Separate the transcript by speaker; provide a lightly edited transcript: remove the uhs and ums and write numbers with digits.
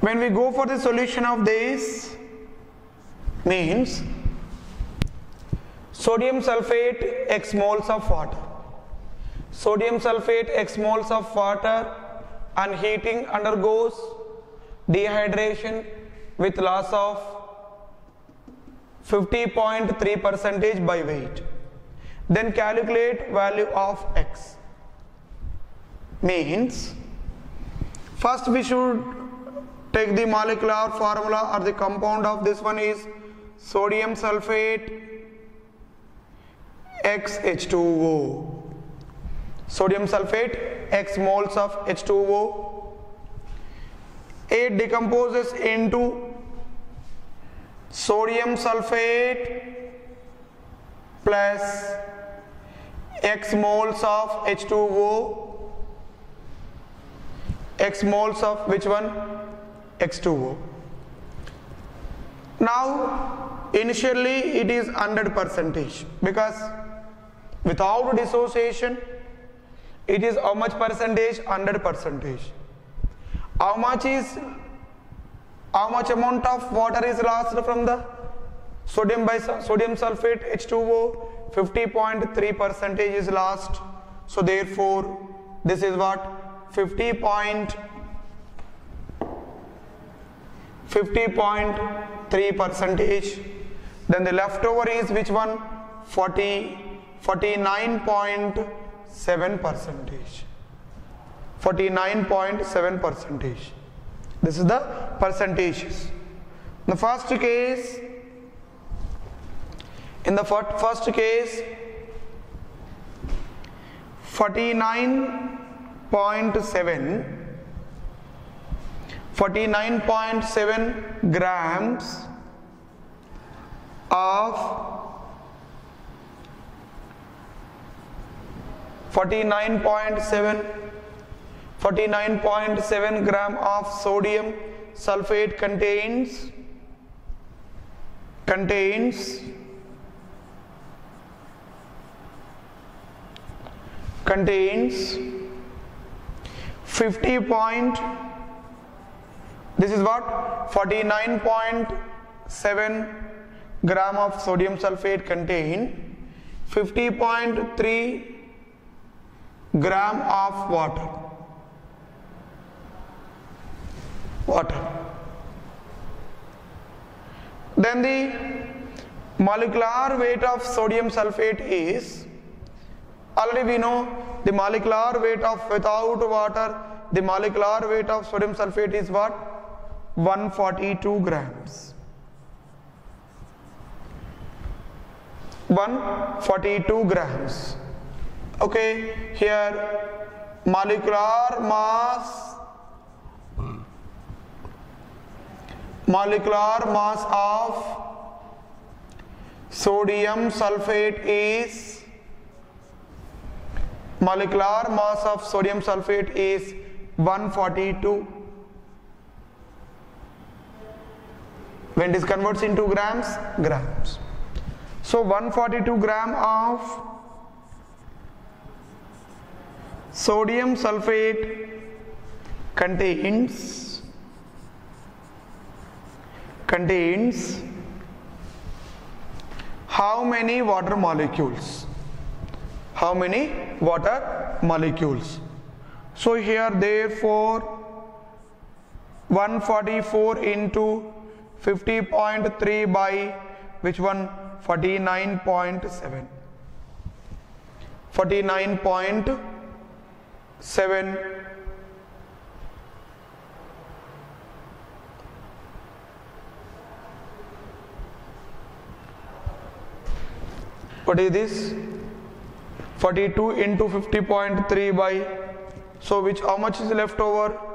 Speaker 1: When we go for the solution of this, means sodium sulfate x moles of water. Sodium sulfate x moles of water on heating undergoes dehydration with loss of 50.3% by weight. Then calculate value of x. Means first we should take the molecular formula or the compound of this one is sodium sulfate x H2O. Sodium sulfate x moles of H2O. It decomposes into sodium sulfate plus x moles of H2O, x moles of which one? X2O. Now initially it is 100% because without dissociation it is how much percentage? 100%. How much amount of water is lost from the sodium sulfate H2O? 50.3% is lost. So therefore this is what? 50.3%. Then the leftover is which one? 49.7%. 49.7%. This is the percentages. In the first case, 49.7 grams of 49.7 gram of sodium sulfate contains 50 point, this is what? 49.7 gram of sodium sulfate contain 50.3 gram of water. Then the molecular weight of sodium sulfate is, already we know the molecular weight of without water, the molecular weight of sodium sulfate is what? 142 grams. 142 grams. Okay, here molecular mass of sodium sulfate is 142. When this converts into grams, so 142 gram of sodium sulfate contains how many water molecules? So here therefore 144 into 50.3 by which one? 49.7. 49.7. What is this? 42 into 50.3 by, so which, how much is left over?